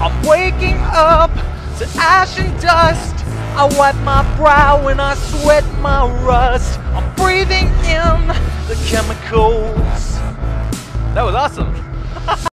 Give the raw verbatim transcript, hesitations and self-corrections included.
I'm waking up to ash and dust. I wipe my brow and I sweat my rust. I'm breathing in the chemicals. That was awesome.